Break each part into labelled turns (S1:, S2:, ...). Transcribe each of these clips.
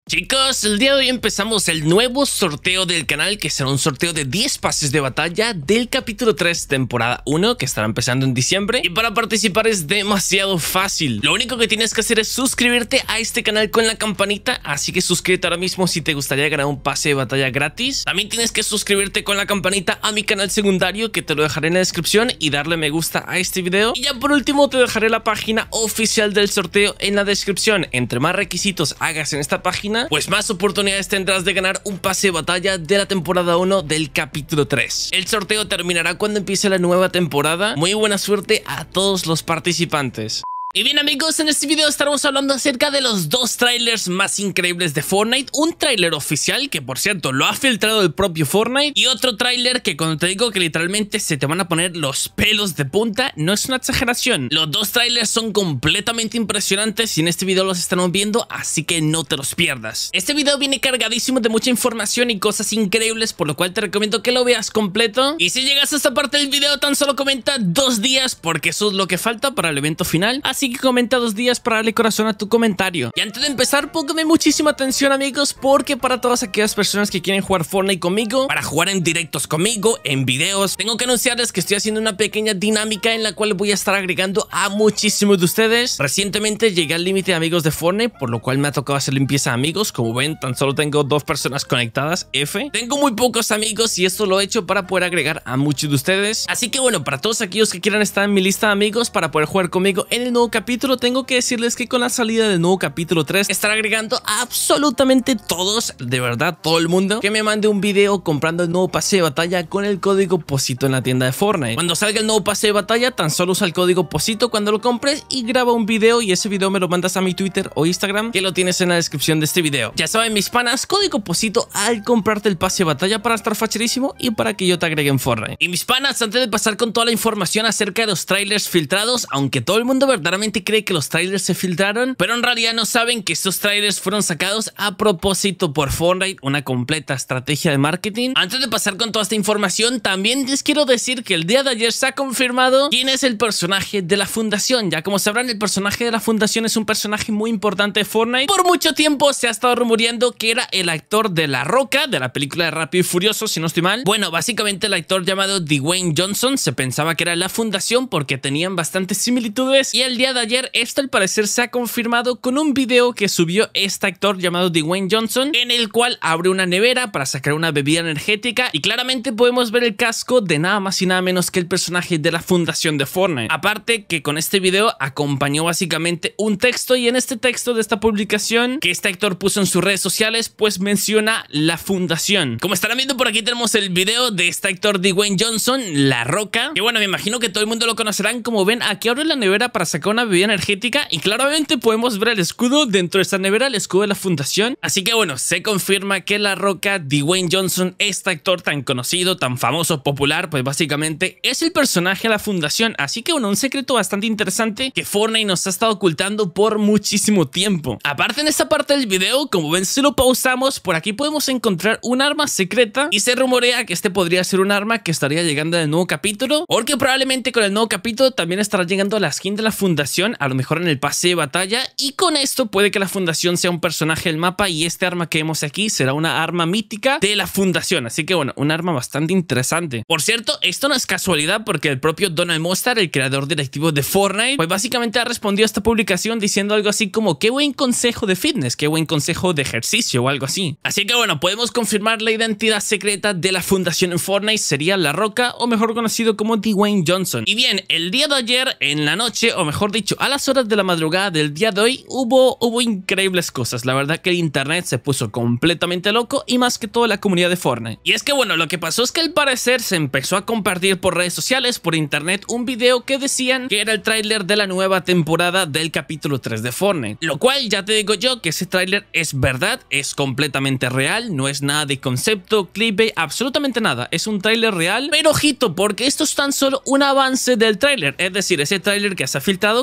S1: Chicos, el día de hoy empezamos el nuevo sorteo del canal, que será un sorteo de 10 pases de batalla del capítulo 3 temporada 1, que estará empezando en diciembre. Y para participar es demasiado fácil. Lo único que tienes que hacer es suscribirte a este canal con la campanita, así que suscríbete ahora mismo si te gustaría ganar un pase de batalla gratis. También tienes que suscribirte con la campanita a mi canal secundario, que te lo dejaré en la descripción, y darle me gusta a este video. Y ya por último te dejaré la página oficial del sorteo en la descripción. Entre más requisitos hagas en esta página, pues más oportunidades tendrás de ganar un pase de batalla de la temporada 1 del capítulo 3. El sorteo terminará cuando empiece la nueva temporada. Muy buena suerte a todos los participantes. Y bien amigos, en este video estaremos hablando acerca de los dos trailers más increíbles de Fortnite. Un trailer oficial que por cierto lo ha filtrado el propio Fortnite, y otro trailer que cuando te digo que literalmente se te van a poner los pelos de punta, no es una exageración. Los dos trailers son completamente impresionantes y en este video los estaremos viendo, así que no te los pierdas. Este video viene cargadísimo de mucha información y cosas increíbles, por lo cual te recomiendo que lo veas completo. Y si llegas a esta parte del video, tan solo comenta 2 días, porque eso es lo que falta para el evento final. Así que comenta 2 días para darle corazón a tu comentario. Y antes de empezar, póngame muchísima atención amigos, porque para todas aquellas personas que quieren jugar Fortnite conmigo, para jugar en directos conmigo, en videos, tengo que anunciarles que estoy haciendo una pequeña dinámica en la cual voy a estar agregando a muchísimos de ustedes. Recientemente llegué al límite de amigos de Fortnite, por lo cual me ha tocado hacer limpieza de amigos. Como ven, tan solo tengo 2 personas conectadas, F. Tengo muy pocos amigos y esto lo he hecho para poder agregar a muchos de ustedes. Así que bueno, para todos aquellos que quieran estar en mi lista de amigos para poder jugar conmigo en el nuevo capítulo, tengo que decirles que con la salida del nuevo capítulo 3 estaré agregando a absolutamente todos, de verdad todo el mundo, que me mande un video comprando el nuevo pase de batalla con el código POSITO en la tienda de Fortnite. Cuando salga el nuevo pase de batalla, tan solo usa el código POSITO cuando lo compres y graba un video, y ese video me lo mandas a mi Twitter o Instagram, que lo tienes en la descripción de este video. Ya saben mis panas, código POSITO al comprarte el pase de batalla para estar facherísimo y para que yo te agregue en Fortnite. Y mis panas, antes de pasar con toda la información acerca de los trailers filtrados, aunque todo el mundo verdaderamente cree que los trailers se filtraron, pero en realidad no saben que estos trailers fueron sacados a propósito por Fortnite, una completa estrategia de marketing. Antes de pasar con toda esta información, también les quiero decir que el día de ayer se ha confirmado quién es el personaje de la fundación. Ya como sabrán, el personaje de la fundación es un personaje muy importante de Fortnite. Por mucho tiempo se ha estado rumoreando que era el actor de La Roca, de la película de Rápido y Furioso, si no estoy mal. Bueno, básicamente el actor llamado Dwayne Johnson. Se pensaba que era la fundación porque tenían bastantes similitudes, y el día de ayer esto al parecer se ha confirmado con un video que subió este actor llamado Dwayne Johnson, en el cual abre una nevera para sacar una bebida energética, y claramente podemos ver el casco de nada más y nada menos que el personaje de la fundación de Fortnite. Aparte que con este video acompañó básicamente un texto, y en este texto de esta publicación que este actor puso en sus redes sociales, pues menciona la fundación. Como estarán viendo por aquí, tenemos el video de este actor Dwayne Johnson, La Roca, que bueno, me imagino que todo el mundo lo conocerán. Como ven, aquí abre la nevera para sacar una bebida energética, y claramente podemos ver el escudo dentro de esta nevera, el escudo de la fundación. Así que bueno, se confirma que La Roca, Dwayne Johnson, este actor tan conocido, tan famoso, popular, pues básicamente es el personaje de la fundación. Así que bueno, un secreto bastante interesante que Fortnite nos ha estado ocultando por muchísimo tiempo. Aparte, en esta parte del video, como ven, si lo pausamos, por aquí podemos encontrar un arma secreta, y se rumorea que este podría ser un arma que estaría llegando en el nuevo capítulo, porque probablemente con el nuevo capítulo también estará llegando la skin de la fundación, a lo mejor en el pase de batalla, y con esto puede que la fundación sea un personaje del mapa, y este arma que vemos aquí será una arma mítica de la fundación. Así que bueno, un arma bastante interesante. Por cierto, esto no es casualidad, porque el propio Donald Mostar, el creador directivo de Fortnite, pues básicamente ha respondido a esta publicación diciendo algo así como: qué buen consejo de fitness, qué buen consejo de ejercicio, o algo así. Así que bueno, podemos confirmar la identidad secreta de la fundación en Fortnite sería La Roca, o mejor conocido como Dwayne Johnson. Y bien, el día de ayer en la noche, o mejor dicho, a las horas de la madrugada del día de hoy, hubo increíbles cosas. La verdad que el internet se puso completamente loco, y más que todo la comunidad de Fortnite. Y es que bueno, lo que pasó es que al parecer se empezó a compartir por redes sociales, por internet, un video que decían que era el tráiler de la nueva temporada del capítulo 3 de Fortnite. Lo cual ya te digo yo que ese tráiler es verdad, es completamente real, no es nada de concepto, clickbait, absolutamente nada. Es un tráiler real, pero ojito, porque esto es tan solo un avance del tráiler. Es decir, ese tráiler que se ha filtrado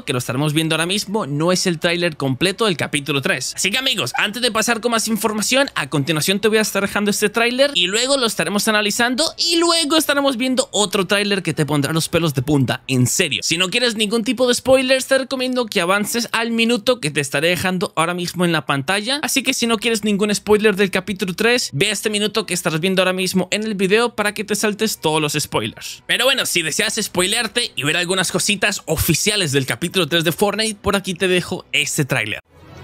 S1: video, que lo estaremos viendo ahora mismo, no es el tráiler completo del capítulo 3. Así que amigos, antes de pasar con más información, a continuación te voy a estar dejando este tráiler y luego lo estaremos analizando y luego estaremos viendo otro tráiler que te pondrá los pelos de punta, en serio. Si no quieres ningún tipo de spoilers, te recomiendo que avances al minuto que te estaré dejando ahora mismo en la pantalla. Así que si no quieres ningún spoiler del capítulo 3, ve a este minuto que estás viendo ahora mismo en el video para que te saltes todos los spoilers. Pero bueno, si deseas spoilearte y ver algunas cositas oficiales del capítulo 3 de Fortnite, por aquí te dejo este tráiler.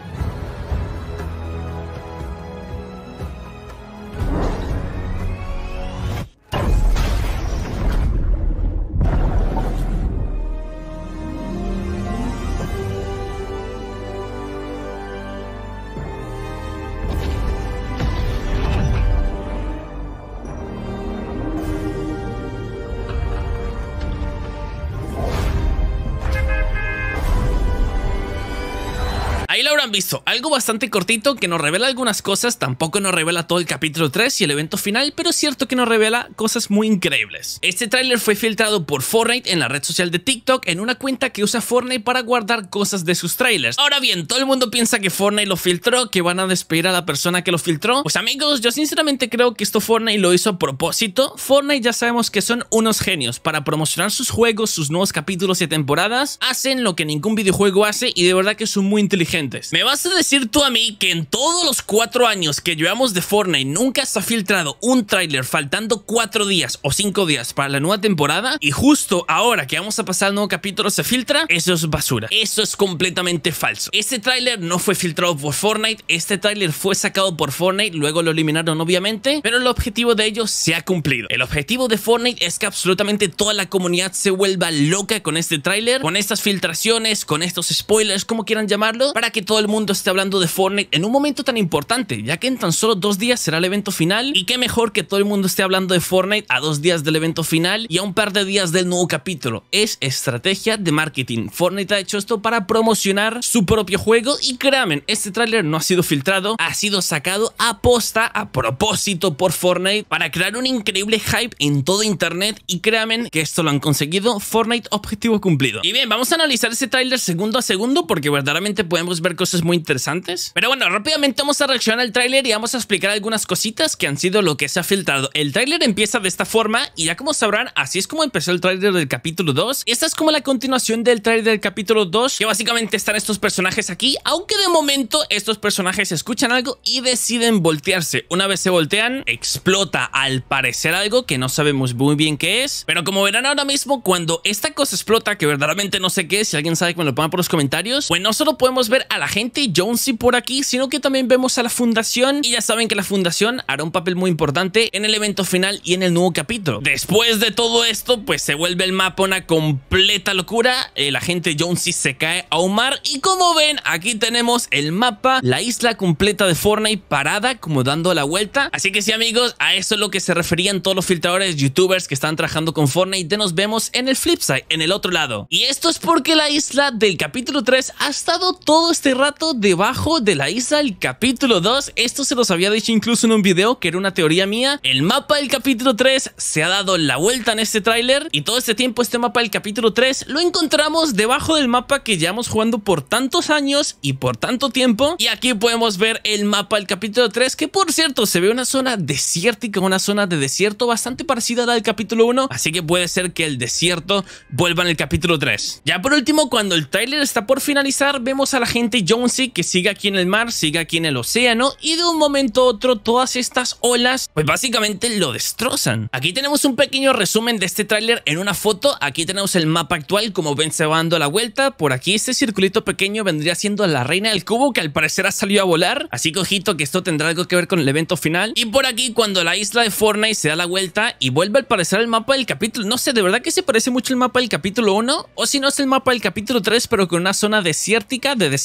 S1: Ahí lo habrán visto, algo bastante cortito que nos revela algunas cosas, tampoco nos revela todo el capítulo 3 y el evento final, pero es cierto que nos revela cosas muy increíbles. Este tráiler fue filtrado por Fortnite en la red social de TikTok en una cuenta que usa Fortnite para guardar cosas de sus trailers. Ahora bien, todo el mundo piensa que Fortnite lo filtró, que van a despedir a la persona que lo filtró. Pues amigos, yo sinceramente creo que esto Fortnite lo hizo a propósito. Fortnite ya sabemos que son unos genios para promocionar sus juegos, sus nuevos capítulos y temporadas. Hacen lo que ningún videojuego hace y de verdad que son muy inteligentes. ¿Me vas a decir tú a mí que en todos los 4 años que llevamos de Fortnite nunca se ha filtrado un tráiler faltando 4 días o 5 días para la nueva temporada y justo ahora que vamos a pasar al nuevo capítulo se filtra? Eso es basura. Eso es completamente falso. Este tráiler no fue filtrado por Fortnite, este tráiler fue sacado por Fortnite, luego lo eliminaron obviamente, pero el objetivo de ellos se ha cumplido. El objetivo de Fortnite es que absolutamente toda la comunidad se vuelva loca con este tráiler, con estas filtraciones, con estos spoilers, como quieran llamarlo, para que todo el mundo esté hablando de Fortnite en un momento tan importante, ya que en tan solo 2 días será el evento final y qué mejor que todo el mundo esté hablando de Fortnite a 2 días del evento final y a un par de días del nuevo capítulo. Es estrategia de marketing. Fortnite ha hecho esto para promocionar su propio juego y créanme, este tráiler no ha sido filtrado, ha sido sacado a posta, a propósito por Fortnite para crear un increíble hype en todo internet y créanme que esto lo han conseguido. Fortnite, objetivo cumplido. Y bien, vamos a analizar ese tráiler segundo a segundo porque verdaderamente podemos ver cosas muy interesantes. Pero bueno, rápidamente vamos a reaccionar al tráiler y vamos a explicar algunas cositas que han sido lo que se ha filtrado. El tráiler empieza de esta forma y ya como sabrán, así es como empezó el tráiler del capítulo 2. Esta es como la continuación del tráiler del capítulo 2, que básicamente están estos personajes aquí, aunque de momento estos personajes escuchan algo y deciden voltearse. Una vez se voltean, explota al parecer algo que no sabemos muy bien qué es, pero como verán ahora mismo, cuando esta cosa explota, que verdaderamente no sé qué es, si alguien sabe que me lo ponga por los comentarios, pues no solo podemos ver a la gente Jonesy por aquí, sino que también vemos a la fundación y ya saben que la fundación hará un papel muy importante en el evento final y en el nuevo capítulo. Después de todo esto, pues se vuelve el mapa una completa locura, el agente Jonesy se cae a un mar y como ven, aquí tenemos el mapa, la isla completa de Fortnite parada como dando la vuelta. Así que sí amigos, a eso es lo que se referían todos los filtradores, youtubers que están trabajando con Fortnite, nos vemos en el flipside, en el otro lado. Y esto es porque la isla del capítulo 3 ha estado todo este rato debajo de la isla del capítulo 2. Esto se los había dicho incluso en un video que era una teoría mía. El mapa del capítulo 3 se ha dado la vuelta en este tráiler y todo este tiempo este mapa del capítulo 3 lo encontramos debajo del mapa que llevamos jugando por tantos años y por tanto tiempo. Y aquí podemos ver el mapa del capítulo 3, que por cierto se ve una zona desértica, una zona de desierto bastante parecida a la del capítulo 1, así que puede ser que el desierto vuelva en el capítulo 3. Ya por último, cuando el tráiler está por finalizar, vemos a la gente Jonesy que sigue aquí en el mar, sigue aquí en el océano y de un momento a otro todas estas olas pues básicamente lo destrozan. Aquí tenemos un pequeño resumen de este tráiler en una foto. Aquí tenemos el mapa actual, como ven se va dando la vuelta. Por aquí este circulito pequeño vendría siendo la reina del cubo, que al parecer ha salido a volar, así que ojito que esto tendrá algo que ver con el evento final. Y por aquí cuando la isla de Fortnite se da la vuelta y vuelve al parecer el mapa del capítulo, no sé, de verdad que se parece mucho el mapa del capítulo 1 o si no es el mapa del capítulo 3 pero con una zona desértica, de desierto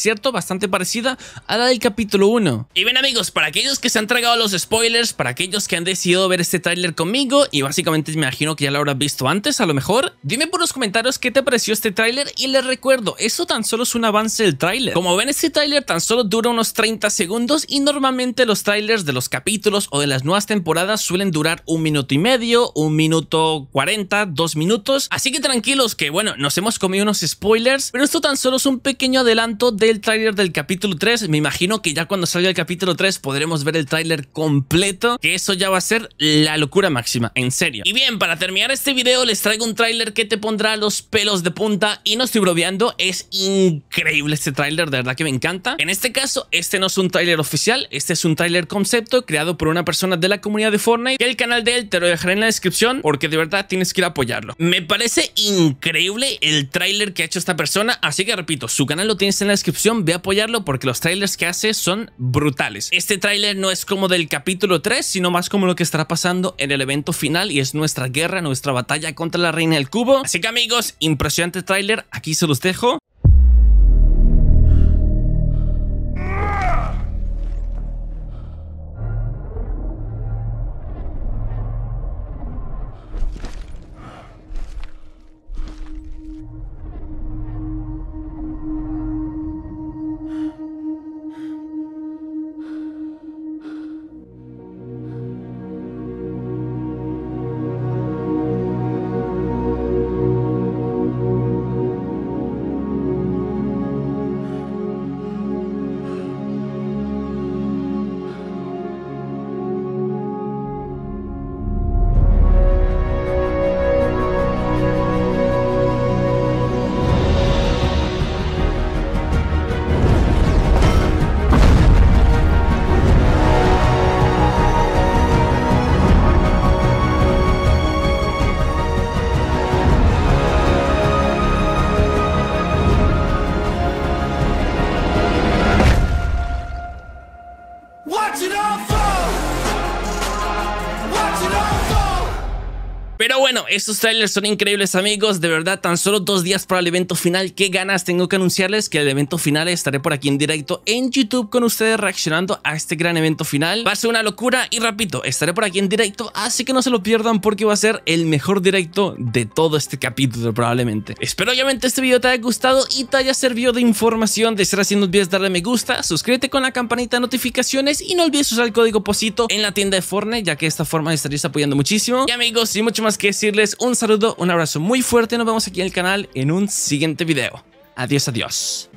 S1: bastante parecida a la del capítulo 1. Y bien amigos, para aquellos que se han tragado los spoilers, para aquellos que han decidido ver este tráiler conmigo y básicamente me imagino que ya lo habrás visto antes a lo mejor, dime por los comentarios qué te pareció este tráiler y les recuerdo, eso tan solo es un avance del tráiler. Como ven, este tráiler tan solo dura unos 30 segundos y normalmente los tráilers de los capítulos o de las nuevas temporadas suelen durar 1 minuto y medio, 1 minuto 40, 2 minutos, así que tranquilos que bueno, nos hemos comido unos spoilers, pero esto tan solo es un pequeño adelanto del tráiler del capítulo 3, me imagino que ya cuando salga el capítulo 3 podremos ver el tráiler completo, que eso ya va a ser la locura máxima, en serio. Y bien, para terminar este video les traigo un tráiler que te pondrá los pelos de punta y no estoy bromeando, es increíble este tráiler, de verdad que me encanta. En este caso, este no es un tráiler oficial, este es un tráiler concepto creado por una persona de la comunidad de Fortnite, que el canal de él te lo dejaré en la descripción porque de verdad tienes que ir a apoyarlo. Me parece increíble el tráiler que ha hecho esta persona, así que repito, su canal lo tienes en la descripción, ve a apoyarlo porque los tráilers que hace son brutales. Este tráiler no es como del capítulo 3, sino más como lo que estará pasando en el evento final y es nuestra guerra, nuestra batalla contra la Reina del Cubo. Así que amigos, impresionante tráiler, aquí se los dejo. Pero bueno, estos trailers son increíbles amigos, de verdad, tan solo 2 días para el evento final, qué ganas. Tengo que anunciarles que el evento final estaré por aquí en directo en YouTube con ustedes reaccionando a este gran evento final. Va a ser una locura y repito, estaré por aquí en directo, así que no se lo pierdan porque va a ser el mejor directo de todo este capítulo probablemente. Espero obviamente este video te haya gustado y te haya servido de información. De ser así no olvides darle me gusta, suscríbete con la campanita de notificaciones y no olvides usar el código POSITO en la tienda de Fortnite, ya que de esta forma me estaréis apoyando muchísimo. Y amigos, sin mucho más que decirles, un saludo, un abrazo muy fuerte, nos vemos aquí en el canal en un siguiente video. Adiós, adiós.